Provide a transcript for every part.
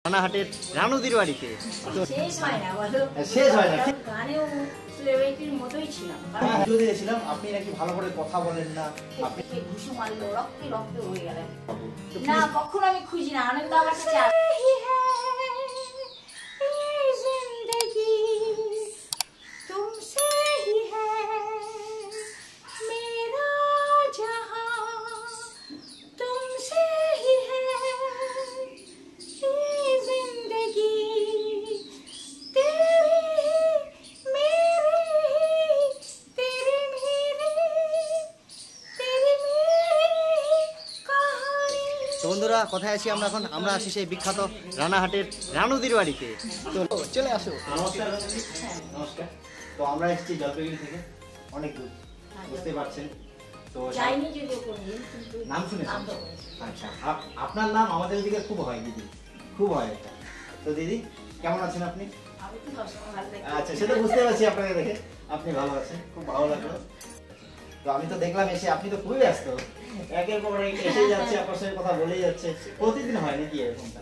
রানাহাটের রানুদির বাড়িতে তো শেষ হয় না বলো, শেষ হয় না। গানেও সেলিব্রিটির মতোই ছিলাম। দিয়েছিলাম আপনি নাকি ভালো করে কথা বলেন না, আপনি ঘুষু মারলো, রক্তে রক্তে হয়ে গেলেন। না কখনো আমি খুঁজি না, আনন্দ আমার কাছে বন্ধুরা কোথায় আছি আমরা এখন? আমরা আছি সেই বিখ্যাত রানাহাটের রানুদির বাড়িতে। তো চলে আসো। নমস্কার। নমস্কার। তো আমরা এসেছি জলপাইগুড়ি থেকে, অনেক দূর, বুঝতে পারছেন। তো যাইনি যদিও কোনদিন, কিন্তু নাম শুনেছেন? আচ্ছা, আপনার নাম আমাদের দিকে খুব হয় দিদি, খুব হয় এটা। তো দিদি কেমন আছেন আপনি? আমি তো সবসময় ভালো থাকি। আচ্ছা, সেটা বুঝতে পারছি আপনাকে দেখে, আপনি ভালো আছেন, খুব ভালো লাগলো। তো আমি তো দেখলাম এসে আপনি তো খুবই ব্যস্ত, একের পর এক এসে যাচ্ছে, আপনার সাথে কথা বলেই যাচ্ছে। প্রতিদিন হয় নাকি এরকমটা?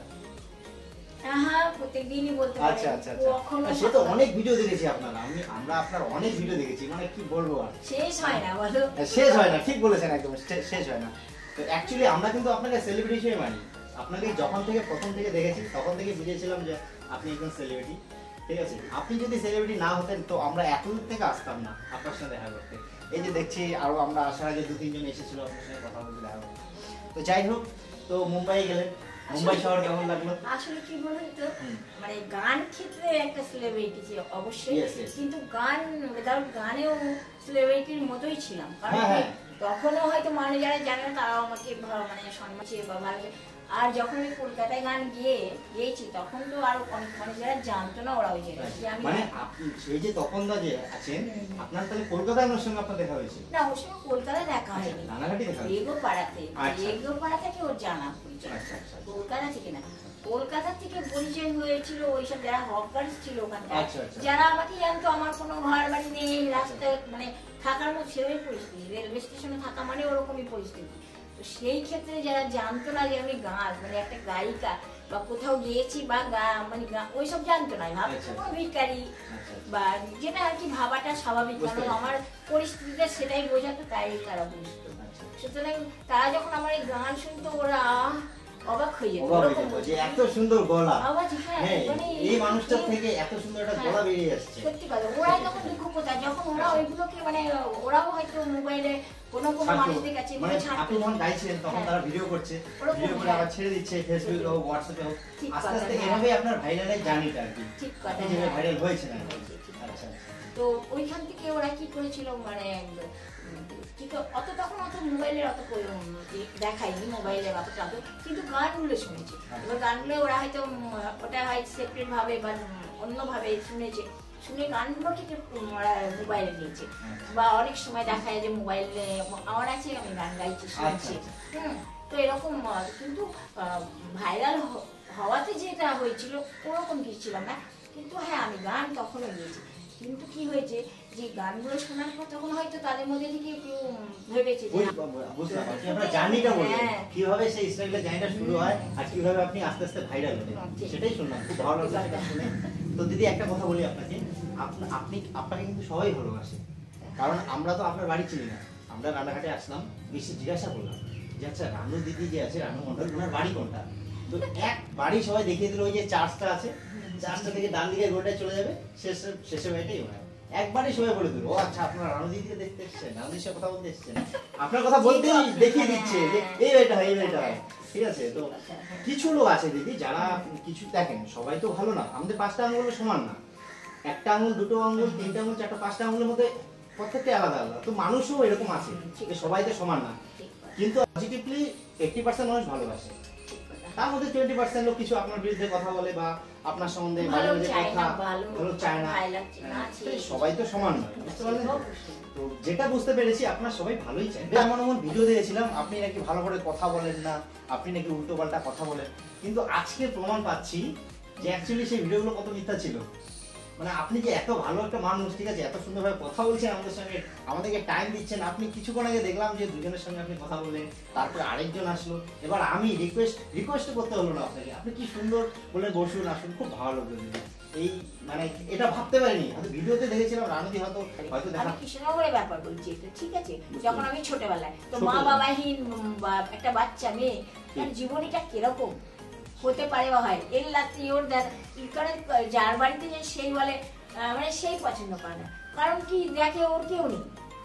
হ্যাঁ, প্রত্যেকদিনই বলতে পারি। আচ্ছা আচ্ছা আচ্ছা, সে তো অনেক ভিডিও দেখেছি আপনার, আমরা আপনার অনেক ভিডিও দেখেছি, মানে কি বলবো আর শেষ হয় না বলো। শেষ হয় না, ঠিক বলেছেন, একদম শেষ হয় না। তো অ্যাকচুয়ালি আমরা কিন্তু আপনাকে সেলিব্রিটি হিসেবে মানি। আপনাকে যখন থেকে প্রথম থেকে দেখেছি তখন থেকে বুঝেছিলাম যে আপনি একজন সেলিব্রিটি, ঠিক আছে। আপনি যদি সেলিব্রিটি না হতেন তো আমরা এতদূর থেকে আসতাম না আপনার সাথে দেখা করতে। এই যে দেখছি আরো আমরা আসার আগে 2-3 জন এসেছিল আপনার সাথে কথা বলতে দেখা করতে। তো যাই হোক, তো মুম্বাই গেলেন, মুম্বাই শহর কেমন লাগলো? আসলে কি বলুন তো, মানে গান ক্ষেত্রে একটা সেলিব্রিটি ছিল অবশ্যই, কিন্তু গান উইদাউট গানেও সেলিব্রিটির মতোই ছিলাম। কারণ তখনও হয়তো মানুষ যারা জানে না তারাও আমাকে মানে সম্মান বা ভালো। আর যখন আমি কলকাতায় গান গিয়েছি তখন তো আরো অনেক মানুষ যারা জানতো না, ওরা ওই যে আমি মানে আপনি সেই যে তখন দা যে আছেন, আপনার তাহলে কলকাতায় আমার সঙ্গে আপনার দেখা হয়েছে? না, ওর সঙ্গে কলকাতায় দেখা হয়নি, রানাঘাটে দেখা হয়েছে, এগোপাড়া থেকে ওর জানা পরিচয়। কলকাতা থেকে না, কলকাতা থেকে পরিচয় হয়েছিল ওইসব যারা হকার্স ছিল ওখানকার, যারা আমাকে জানতো। আমার কোনো ঘর বাড়ি নেই, রাস্তায় মানে থাকার মতো সেরকমই পরিস্থিতি, রেলওয়ে স্টেশনে থাকা মানে ওরকমই পরিস্থিতি। তো সেই ক্ষেত্রে যারা জানতো না যে আমি গান মানে একটা গায়িকা বা কোথাও গিয়েছি বা মানে ওইসব জানতো না, ভাবতো কোনো ভিখারি বা যেটা আর কি ভাবাটা স্বাভাবিক, কারণ আমার পরিস্থিতিটা সেটাই বোঝাতো, তাই তারা বুঝতো। সুতরাং তারা যখন আমার এই গান শুনতো ওরা অবাক হয়ে যেত, যে এত সুন্দর গলা, এই মানুষটার থেকে এত সুন্দর একটা গলা বেরিয়ে আসছে। সত্যি কথা, ওরা তখন দুঃখ কোথায় যখন ওরা ওইগুলোকে মানে ওরাও হয়তো মোবাইলে কোনো মানুষদের কাছে মানে আপনি যখন গাইছিলেন তখন তারা ভিডিও করছে, ভিডিও করে আবার ছেড়ে দিচ্ছে ফেসবুকে হোক, হোয়াটসঅ্যাপে হোক, আস্তে আস্তে এভাবেই আপনার ভাইরালের জার্নিটা আর কি, ঠিক কথা, যেভাবে ভাইরাল হয়েছে না। আচ্ছা, তো ওইখান থেকে ওরা কি করেছিল মানে অত তখন অত মোবাইলের অত দেখায়নি, মোবাইলের অতটা, কিন্তু গানগুলো শুনেছি। এবার গানগুলো ওরা হয়তো ওটা হয় সেপারেট ভাবে বা অন্যভাবে শুনেছে, শুনে গানগুলো থেকে ওরা মোবাইলে নিয়েছে। বা অনেক সময় দেখা যায় যে মোবাইলে আমার আছে, আমি গান গাইছি, শুনছি, তো এরকম। কিন্তু ভাইরাল হওয়াতে যেটা হয়েছিল ওরকম কিছু ছিলাম না, কিন্তু হ্যাঁ আমি গান তখনও গিয়েছি। কিন্তু কি হয়েছে যে গানগুলো শোনার পর তখন হয়তো তাদের মধ্যে থেকে একটু ভেবেছে যে আপনার জার্নিটা বলবেন, কিভাবে সেই স্টাইলের জার্নিটা শুরু হয় আর কিভাবে আপনি আস্তে আস্তে ভাইরাল হলেন, সেটাই শুনলাম, খুব ভালো লাগলো সেটা শুনে। তো দিদি একটা কথা বলি আপনাকে, আপনাকে কিন্তু সবাই ভালোবাসে, কারণ আমরা তো আপনার বাড়ি চিনি না, আমরা রানাঘাটে আসলাম, বেশি জিজ্ঞাসা করলাম যে আচ্ছা রানু দিদি যে আছে, রানু মন্ডল, ওনার বাড়ি কোনটা? তো এক বাড়ি সবাই দেখিয়ে দিল, ওই যে চার্চটা আছে, চার্চটা থেকে ডান দিকে রোডে চলে যাবে, শেষে বাড়িটাই ওনার। একবারই সবাই বলে দিল, ও আচ্ছা আপনার রানু দিদিকে দেখতে এসছেন, রানু দিদির সাথে কথা বলতে এসছেন, আপনার কথা বলতেই দেখিয়ে দিচ্ছে যে এই বাড়িটা হয়, এই বাড়িটা হয়, ঠিক আছে। তো কিছু লোক আছে দিদি যারা কিছু দেখেন, সবাই তো ভালো না, আমাদের 5টা আঙুল সমান না, একটা আঙুল, 2টো আঙুল, 3টে আঙুল, 4টা, 5টা আঙুলের মধ্যে প্রত্যেকটা আলাদা আলাদা। তো মানুষও এরকম আছে, সবাই তো সমান না, কিন্তু পজিটিভলি 80% মানুষ ভালোবাসে, তার মধ্যে 20% লোক কিছু আপনার বিরুদ্ধে কথা বলে বা আপনার সম্বন্ধে ভালো চায় না, সবাই তো সমান নয়, বুঝতে পারলেন? তো যেটা বুঝতে পেরেছি আপনার সবাই ভালোই চায়। এমন এমন ভিডিও দিয়েছিলাম আপনি নাকি ভালো করে কথা বলেন না, আপনি নাকি উল্টো পাল্টা কথা বলেন, কিন্তু আজকে প্রমাণ পাচ্ছি যে অ্যাকচুয়ালি সেই ভিডিওগুলো কত মিথ্যা ছিল। মানে আপনি যে এত ভালো একটা মানুষ, ঠিক আছে, এত সুন্দরভাবে কথা বলছেন আমাদের সঙ্গে, আমাদেরকে টাইম দিচ্ছেন। আপনি কিছুক্ষণ আগে দেখলাম যে দুজনের সঙ্গে আপনি কথা বললেন, তারপরে আরেকজন আসলো, এবার আমি রিকোয়েস্ট করতে হলো না আপনাকে, আপনি কি সুন্দর বলে বসুন আসুন, খুব ভালো লাগলো দিদি। এই মানে এটা ভাবতে পারিনি, হয়তো ভিডিওতে দেখেছিলাম রানুদি হয়তো দেখা। আমি কৃষ্ণনগরের ব্যাপার বলছি এটা, ঠিক আছে? যখন আমি ছোটবেলায় তো মা বাবাহীন একটা বাচ্চা মেয়ে, তার জীবনীটা কিরকম হতে পারে বা হয়, এর লাত্তি ওর কারণ যার বাড়িতে যে সেই বলে মানে সেই পছন্দ করে না, কারণ কি দেখে ওর কেউ নেই,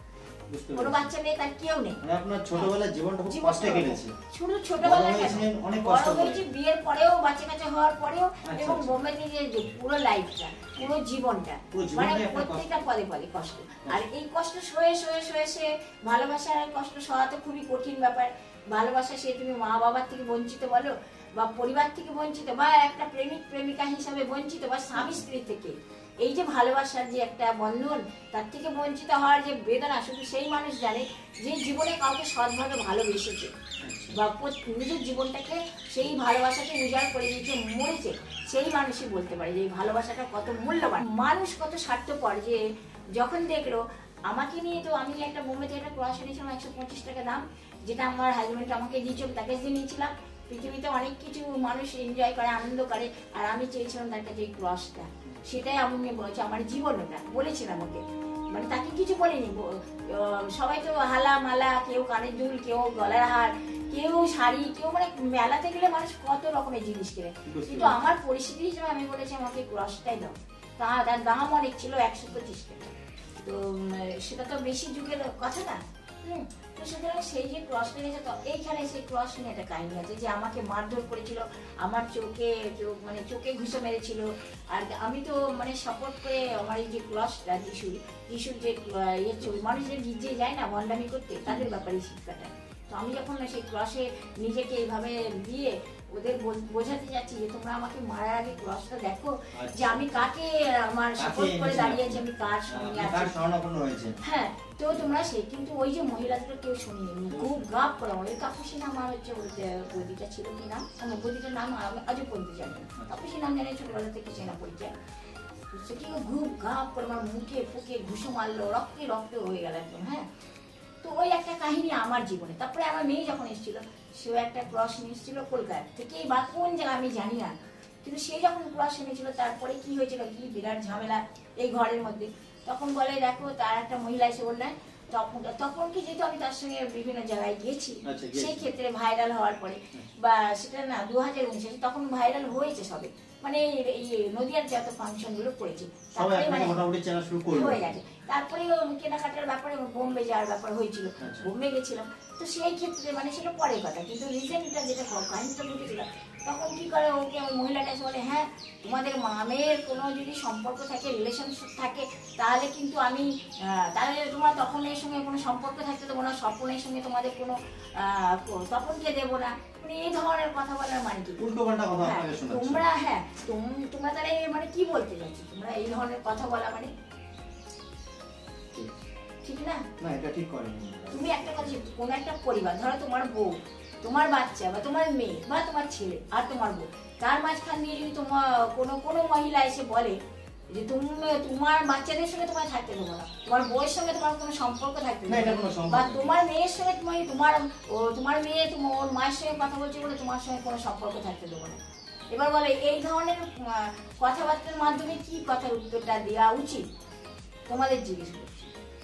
কোনো বাচ্চা নেই, তার কেউ নেই। মানে আপনার ছোটবেলার জীবনটা খুব কষ্টে কেটেছে। শুধু ছোটবেলায় অনেক বড় কষ্ট হয়েছে, বিয়ের পরেও, বাচ্চা কাচ্চা হওয়ার পরেও, এবং বোম্বেতে যে পুরো লাইফটা, পুরো জীবনটা মানে প্রত্যেকটা পদে পদে কষ্ট। আর এই কষ্ট সয়ে সয়ে সয়ে সে ভালোবাসার কষ্ট সওয়া তো খুবই কঠিন ব্যাপার। ভালোবাসা সে তুমি মা বাবার থেকে বঞ্চিত বলো, বা পরিবার থেকে বঞ্চিত, বা একটা প্রেমিক প্রেমিকা হিসাবে বঞ্চিত, বা স্বামী স্ত্রী থেকে, এই যে ভালোবাসার যে একটা বন্ধন, তার থেকে বঞ্চিত হওয়ার যে বেদনা শুধু সেই মানুষ জানে যে জীবনে কাউকে সৎভাবে ভালোবেসেছে, বা নিজের জীবনটাকে সেই ভালোবাসাকে উজাড় করে দিয়েছে, মরেছে, সেই মানুষই বলতে পারে যে এই ভালোবাসাটা কত মূল্যবান। মানুষ কত স্বার্থপর যে যখন দেখলো আমাকে নিয়ে, তো আমি একটা বোম্বেতে একটা ক্রস এনেছিলাম 125 টাকা দাম, যেটা আমার হাজবেন্ড আমাকে দিয়েছিল, তাকে দিয়ে নিয়েছিলাম। পৃথিবীতে অনেক কিছু মানুষ এনজয় করে, আনন্দ করে, আর আমি চেয়েছিলাম তার কাছে এই ক্রসটা, সেটাই আমি বলেছি আমার জীবনটা বলেছিলাম ওকে, মানে তাকে কিছু বলিনি। সবাই তো হালা মালা, কেউ কানের দুল, কেউ গলার হার, কেউ শাড়ি, কেউ মানে মেলাতে গেলে মানুষ কত রকমের জিনিস কেনে, কিন্তু আমার পরিস্থিতি হিসেবে আমি বলেছি আমাকে ক্রসটাই দাও। তার দাম অনেক ছিল, 125 টাকা। তো সেটা তো বেশি যুগের কথা না। তো সুতরাং সেই যে ক্রসটা নিয়েছে, তো এইখানে সেই ক্রস নিয়ে একটা কাহিনী আছে যে আমাকে মারধর করেছিল, আমার মানে চোখে ঘুষে মেরেছিল। আর আমি তো মানে সাপোর্ট করে আমার এই যে ক্রসটা যিশুর যে ইয়ে ছবি, মানুষ যে গির্জে যায় না ভণ্ডামি করতে, তাদের ব্যাপারে শিক্ষাটা। তো আমি যখন সেই ক্রসে নিজেকে এইভাবে দিয়ে ওদের বোঝাতে যাচ্ছি যে তোমরা আমাকে মারার আগে ক্রসটা দেখো, যে আমি কাকে আমার সাপোর্ট করে দাঁড়িয়েছি, আমি কার সঙ্গে আছি। হ্যাঁ, তো তোমরা সেই, কিন্তু ওই যে মহিলাদের কেউ শুনিনি, খুব গাপ করে ওই কাপুসি নাম, আর হচ্ছে বৌদিটা ছিল কি নাম, আমার বৌদিটার নাম আমি আজও বলতে জানি না, কাপুসি নাম জানি, ছোটবেলা থেকে চেনা পরিচয়। সে কি খুব গাপ করে আমার মুখে ফুকে ঘুষো মারলো, রক্তে রক্ত হয়ে গেল একদম। হ্যাঁ, তো ওই একটা কাহিনী আমার জীবনে। তারপরে আমার মেয়ে যখন এসেছিল, সেও একটা ক্রস নিয়ে এসেছিল কলকাতা থেকে, বা কোন জায়গায় আমি জানি না, কিন্তু সে যখন ক্রস এনেছিল, তারপরে কি হয়েছিল, কি বিরাট ঝামেলা এই ঘরের মধ্যে। তখন বলে দেখো, তার একটা মহিলা এসে বললেন, তখন কি যেহেতু আমি তার সঙ্গে বিভিন্ন জায়গায় গেছি, সেই ক্ষেত্রে ভাইরাল হওয়ার পরে, বা সেটা না 2019 তখন ভাইরাল হয়েছে সবে, মানে এই নদিয়ার যত ফাংশন গুলো করেছে, তারপরে মানে হয়ে গেছে। তারপরে কেনাকাটার ব্যাপারে বোম্বে যাওয়ার ব্যাপার হয়েছিল, বোম্বে গেছিলাম। তো সেই ক্ষেত্রে মানে সেটা পরের কথা, কিন্তু রিসেন্টটা যেটা কাহিনীটা ঘটেছিল, তখন কি করে ওকে ওই মহিলাটা এসে বলে, হ্যাঁ তোমাদের মামের কোনো যদি সম্পর্ক থাকে, রিলেশনশিপ থাকে, তাহলে কিন্তু আমি তাহলে তোমার তপনের সঙ্গে কোনো সম্পর্ক থাকতে দেবো না, স্বপনের সঙ্গে তোমাদের কোনো তপনকে দেবো না, মানে এই ধরনের কথা বলার মানে কি তোমরা, হ্যাঁ তোমরা তাহলে মানে কি বলতে চাচ্ছি, তোমরা এই ধরনের কথা বলা মানে ঠিক না? না, এটা ঠিক করেনি। তুমি একটা কথা, কোন একটা পরিবার, ধরো তোমার বউ, তোমার বাচ্চা, বা তোমার মেয়ে, বা তোমার ছেলে আর তোমার বউ, তার মাঝখান দিয়ে যদি তোমার কোনো মহিলা এসে বলে যে তোমার বাচ্চাদের সঙ্গে তোমায় থাকতে দেবো না, তোমার বউয়ের সঙ্গে তোমার কোনো সম্পর্ক থাকতে দেবো না, বা তোমার মেয়ের সঙ্গে তোমার মেয়ে ওর মায়ের সঙ্গে কথা বলছে বলে তোমার সঙ্গে কোনো সম্পর্ক থাকতে দেবো না, এবার বলে এই ধরনের কথাবার্তার মাধ্যমে কি কথার উত্তরটা দেওয়া উচিত তোমাদের জিজ্ঞেস করছি।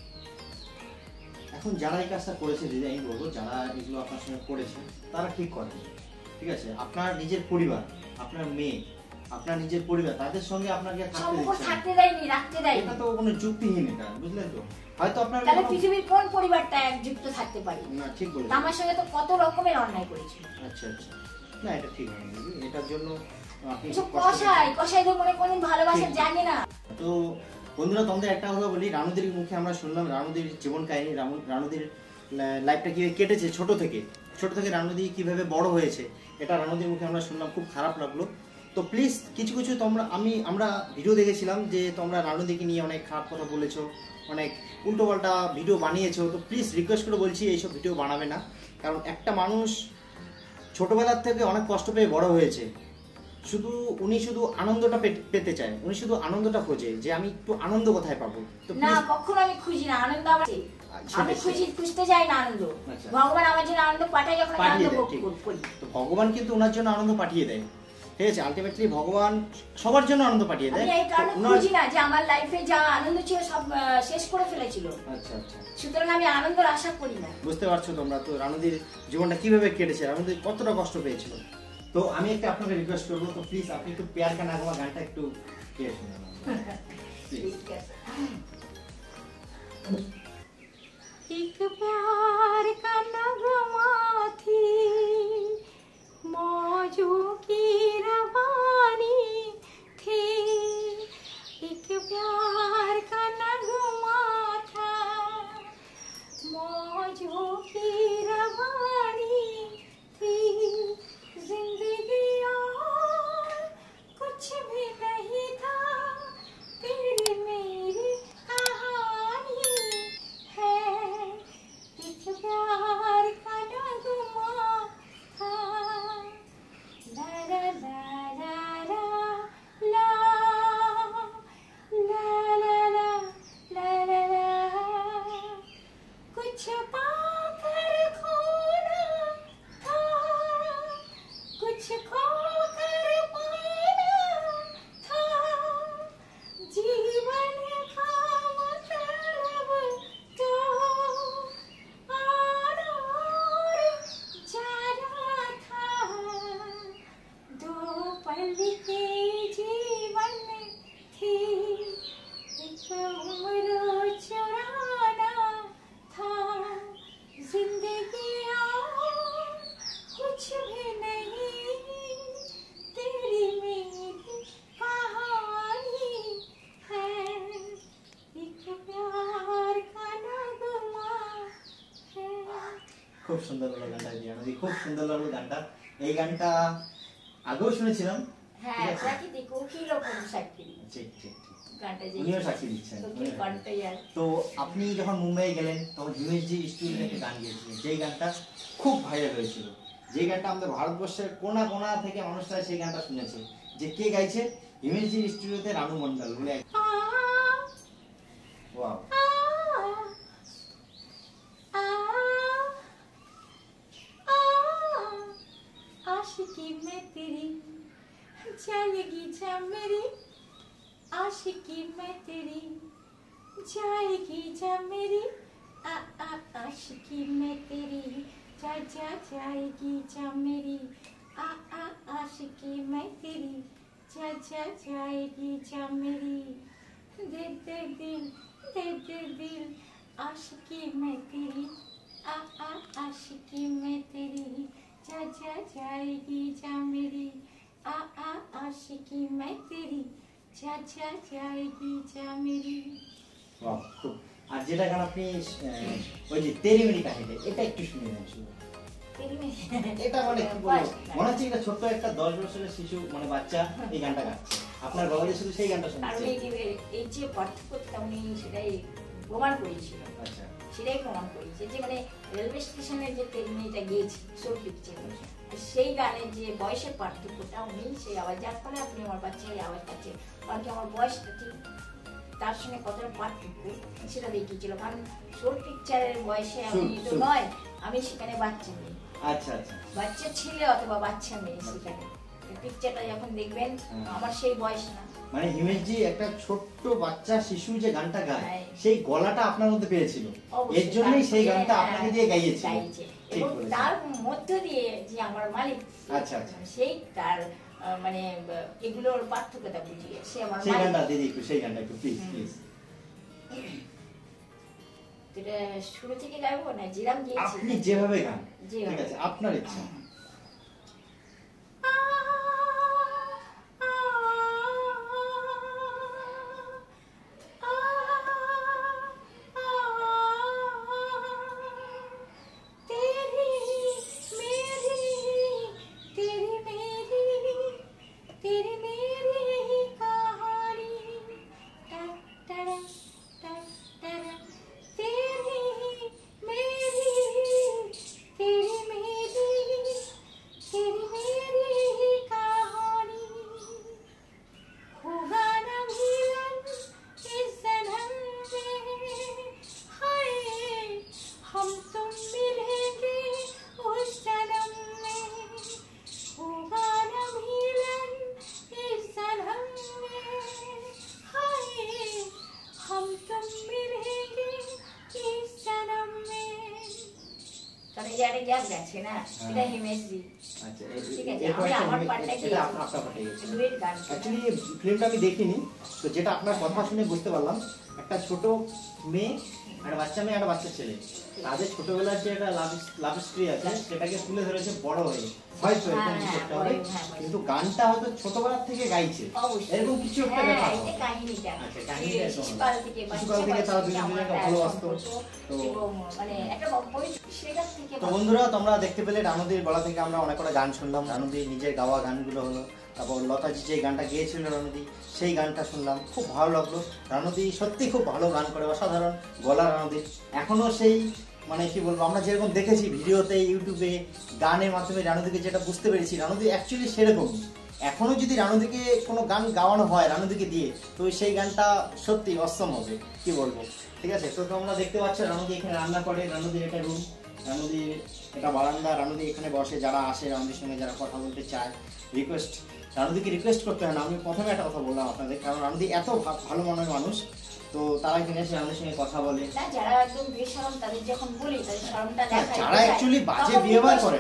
এখন যারা এই কাজটা করেছে দিদি, আমি বলবো যারা এগুলো আপনার সঙ্গে করেছে তারা ঠিক করে, ঠিক আছে? আপনার নিজের পরিবার, আপনার মেয়ে, আপনার নিজের পরিবার, তাদের সঙ্গে আপনাকে থাকতে দেয়নি, রাখতে দেয়নি, এটা তো কোনো যুক্তিহীন, এটা বুঝলেন তো? হয়তো আপনার তাহলে পৃথিবীর কোন পরিবারটা একযুক্ত থাকতে পারে না? ঠিক বলেছেন, আমার সঙ্গে তো কত রকমের অন্যায় করেছিল। আচ্ছা আচ্ছা, না এটা ঠিক হয়নি দিদি, এটার জন্য আপনি কষাই তো মনে কোনদিন ভালোবাসা জানে না। তো বন্ধুরা, তোমাদের একটা কথা বলি, রানুদির মুখে আমরা শুনলাম রানুদির জীবন কাহিনী, রানুদির লাইফটা কিভাবে কেটেছে, ছোট থেকে রানুদি কিভাবে বড় হয়েছে, এটা রানুদির মুখে আমরা শুনলাম, খুব খারাপ লাগলো। তো প্লিজ কিছু আমরা ভিডিও দেখেছিলাম যে তোমরা রানুদিকে নিয়ে অনেক খারাপ কথা বলেছো, অনেক উল্টোপাল্টা ভিডিও বানিয়েছো। তো প্লিজ রিকোয়েস্ট করে বলছি এইসব ভিডিও বানাবে না, কারণ একটা মানুষ ছোটবেলার থেকে অনেক কষ্ট পেয়ে বড় হয়েছে, শুধু উনি শুধু আনন্দটা পেতে চায়, উনি শুধু আনন্দটা খোঁজে যে আমি একটু আনন্দ কোথায় পাবো। তো না, কখনো আমি খুঁজি না আনন্দ, আমি খুঁজতে যাই না আনন্দ। আচ্ছা। ভগবান আমার জন্য আনন্দ পাঠায়, যখন আমি আনন্দ ভোগ করি। তো ভগবান কিন্তু ওনার জন্য আনন্দ পাঠিয়ে দেয়, ঠিক আছে? আলটিমেটলি ভগবান সবার জন্য আনন্দ পাঠিয়ে দেয়। আমি এই কারণে খুঁজি না যে আমার লাইফে যা আনন্দ ছিল সব শেষ করে ফেলেছিল। আচ্ছা আচ্ছা। সুতরাং আমি আনন্দের আশা করি না। বুঝতে পারছো তোমরা তো রানুদির জীবনটা কিভাবে কেটেছে, রানুদি কতটা কষ্ট পেয়েছিল। তো আমি একটা আপনাকে রিকোয়েস্ট করবো, তো প্লিজ আপনি একটু প্যার কা নাগমা গানটা একটু গেয়ে শোনান। ঠিক আছে। एक प्यार का नगमा थी, मौजों की रवानी थी। एक प्यार का नगमा था, मौजों की रवानी थी। जिंदगी और कुछ भी नहीं था, तेरी मेरी कहानी है। एक प्यार का नगमा था। ला ला ला ला ला ला ला ला ला ला ला। कुछ पाकर खोना था, कुछ खोकर पाना था। जीवन का मतलब तो आना और जाना था। दो पल के जीवन थी, एक उम्र चुराना था। जिंदगी और कुछ भी नहीं, तेरी मेरी कहानी है। एक प्यार का नगमा है। খুব সুন্দর লাগলো গানটা, রানুদি খুব সুন্দর লাগলো গানটা। এই গানটা আগেও শুনেছিলাম। হ্যাঁ, প্রাকৃতিক কোকিল ও সাক্ষী। ঠিক ঠিক ঠিক। গানটা যে উনিও সাক্ষী দিচ্ছেন। কোকিল কণ্ঠই আর। তো আপনি যখন মুম্বাই গেলেন তখন হিমেশজি স্টুডিওতে একটা গান গেয়েছিলেন, যেই গানটা খুব ভাইরাল হয়েছিল, যেই গানটা আমাদের ভারতবর্ষের কোনা কোনা থেকে মানুষরা সেই গানটা শুনেছে। যে কে গাইছে? হিমেশজি স্টুডিওতে রানুমন্ডল বলে। ওয়াও। आशिकी में तेरी जाएगी जा मेरी, आशिकी में तेरी जाएगी जा मेरी। आशिकी में तेरी जा जा जाएगी जा मेरी। आशिकी में तेरी जा जा जाएगी जा मेरी। दे दे दिल, दे दे दिल, आशिकी में तेरी। आशिकी में तेरी जा जा जाएगी जा मेरी। आशिकी में तेरी जा जा जाएगी जा मेरी। ওয়াও, খুব। আর যেটা গান আপনি ওই যে তেরি মেরি কাহিনী, এটা একটু শুনে নেন শুধু। এটা মানে কি বলবো, মনে হচ্ছে এটা ছোট্ট একটা 10 বছরের শিশু মানে বাচ্চা এই গানটা গাচ্ছে, আপনার গলায় শুধু সেই গানটা শুনছে। এই যে পার্থক্যটা উনি সেটাই প্রমাণ করেছিল। আচ্ছা, সেটাই প্রমাণ করেছে যে মানে রেলওয়ে স্টেশনের যে তেলমিটা গিয়েছি সোল পিকচার, সেই গানের যে বয়সের পার্থক্যটা উনি সেই আওয়াজ, যার ফলে আপনি আমার বাচ্চার আওয়াজ পাচ্ছেন, কারণ কি আমার বয়সটা ঠিক তার সঙ্গে কতটা পার্থক্য সেটা দেখিয়েছিল। কারণ সোল পিকচারের বয়সে আমি তো নয়, আমি সেখানে বাচ্চা মেয়ে। আচ্ছা আচ্ছা, বাচ্চা ছেলে অথবা বাচ্চা মেয়ে সেখানে পিকচারটা যখন দেখবেন আমার সেই বয়স না। মানে হিমেশজি একটা ছোট্ট বাচ্চা শিশু যে গানটা গায় সেই গলাটা আপনার মধ্যে পেয়েছিল, এর জন্যই সেই গানটা আপনাকে দিয়ে গাইয়েছিল। এবং তার মধ্য দিয়ে যে আমার মালিক, আচ্ছা আচ্ছা, সেই তার মানে এগুলোর পার্থক্যটা বুঝিয়ে সে আমার সেই গানটা দিদি একটু, সেই গানটা একটু প্লিজ প্লিজ। এটা শুরু থেকে গাইবো না যেরাম গিয়েছি, আপনি যেভাবে গান, ঠিক আছে, আপনার ইচ্ছা। যে একটা গ্যাপ গেছে না, এটা হিমেশজি। আচ্ছা ঠিক আছে, আমি আমার পার্টটা এটা আপনার পার্টে গেছে। ডুয়েট গান। অ্যাকচুয়ালি ফিল্মটা আমি দেখিনি, তো যেটা আপনার কথা শুনে বুঝতে পারলাম একটা ছোট মেয়ে, একটা বাচ্চা মেয়ে, একটা বাচ্চা ছেলে, তাদের ছোটবেলার যে একটা লাভ স্টোরি আছে সেটাকে তুলে ধরেছে বড় হয়ে, হয়তো এরকম কিছু একটা হবে, কিন্তু গানটা হয়তো ছোটবেলার থেকে গাইছে এরকম কিছু একটা ব্যাপার। এই কাহিনীটা, আচ্ছা, কাহিনীটা শিশুকাল থেকে তারা দুজনকে ভালোবাসতো। তো মানে একটা সেটা থেকে। তো বন্ধুরা, তোমরা দেখতে পেলে রানুদির গলা থেকে আমরা অনেক কটা গান শুনলাম। রানুদির নিজের গাওয়া গানগুলো হলো, তারপর লতাজি যে গানটা গেয়েছিল রানুদি সেই গানটা শুনলাম, খুব ভালো লাগলো। রানুদি সত্যি খুব ভালো গান করে, অসাধারণ গলা রানুদির। এখনো সেই মানে কি বলবো, আমরা যেরকম দেখেছি ভিডিওতে, ইউটিউবে, গানের মাধ্যমে রানুদিকে যেটা বুঝতে পেরেছি, রানুদি অ্যাকচুয়ালি সেরকম। এখনো যদি রানুদিকে কোনো গান গাওয়ানো হয় রানুদিকে দিয়ে, তো সেই গানটা সত্যি অসম হবে, কি বলবো। ঠিক আছে, তো তোমরা দেখতে পাচ্ছ রানুদি এখানে রান্না করে, রানুদির এটা রুম, রানুদির এটা বারান্দা, রানুদি এখানে বসে, যারা আসে রানুদির সঙ্গে যারা কথা বলতে চায়, রিকোয়েস্ট, রানুদিকে রিকোয়েস্ট করতে হয় না। আমি প্রথমে একটা কথা বললাম আপনাদের, কারণ রানুদি এত ভালো মনের মানুষ, তো তারা এখানে এসে রানুদির সঙ্গে কথা বলে। যারা একদম বেশরম তাদের যখন বলি তাদের শরমটা দেখায়, যারা অ্যাকচুয়ালি বাজে ব্যবহার করে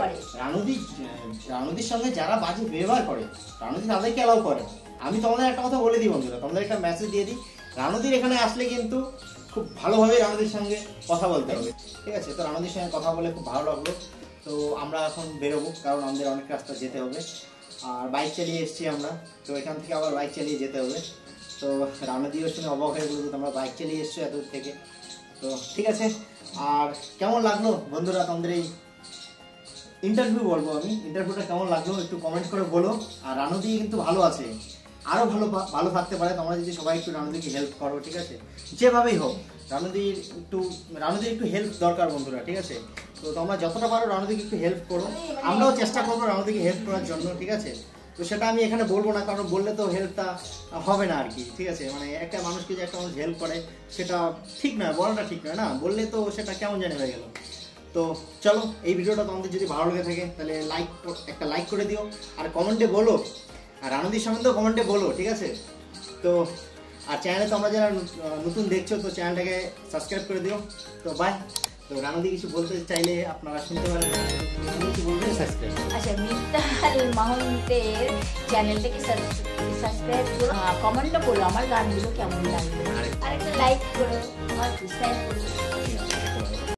রানুদির সঙ্গে, যারা বাজে ব্যবহার করে রানুদি তাদেরকে অ্যালাউ করে। আমি তোমাদের একটা কথা বলে দিই বন্ধুরা, তোমাদের একটা মেসেজ দিয়ে দিই, রানুদির এখানে আসলে কিন্তু খুব ভালোভাবে রানুদির সঙ্গে কথা বলতে হবে। ঠিক আছে, তো রানুদির সঙ্গে কথা বলে খুব ভালো লাগলো। তো আমরা এখন বেরোবো, কারণ আমাদের অনেক রাস্তা যেতে হবে, আর বাইক চালিয়ে এসেছি আমরা, তো এখান থেকে আবার বাইক চালিয়ে যেতে হবে। তো রানুদিও শুনে অবাক হয়ে বলবো তোমরা বাইক চালিয়ে এসছো এত দূর থেকে। তো ঠিক আছে, আর কেমন লাগলো বন্ধুরা তোমাদের এই ইন্টারভিউ, বলবো আমি ইন্টারভিউটা কেমন লাগলো একটু কমেন্ট করে বলো। আর রানুদি কিন্তু ভালো আছে, আরও ভালো থাকতে পারে, তোমরা যদি সবাই একটু রানুদিকে হেল্প করো। ঠিক আছে, যেভাবেই হোক রানুদির একটু হেল্প দরকার বন্ধুরা। ঠিক আছে, তো তোমরা যতটা পারো রানুদিকে একটু হেল্প করো, আমরাও চেষ্টা করবো রানুদিকে হেল্প করার জন্য। ঠিক আছে, তো সেটা আমি এখানে বলবো না, কারণ বললে তো হেল্পটা হবে না আর কি। ঠিক আছে, মানে একটা মানুষকে যে একটা মানুষ হেল্প করে সেটা ঠিক নয়, বলাটা ঠিক নয় না, বললে তো সেটা কেমন জানি হয়ে গেল। তো চলো, এই ভিডিওটা তোমাদের যদি ভালো লেগে থাকে তাহলে একটা লাইক করে দিও, আর কমেন্টে বলো, আর রানুদির সম্বন্ধেও কমেন্টে বলো। ঠিক আছে, তো আর চ্যানেলে তোমরা যারা নতুন দেখছো তো চ্যানেলটাকে সাবস্ক্রাইব করে দিও। তো বাই। তো রানুদি কিছু বলতে চাইলে আপনারা শুনতে পারেন, কিছু বলবেন? সাবস্ক্রাইব, আচ্ছা, মিতান মাউন্টের চ্যানেলটাকে সাবস্ক্রাইব করো, কমেন্টও করো আমার গানগুলো কেমন লাগলো, আর একটা লাইক করো, আর শেয়ার করো।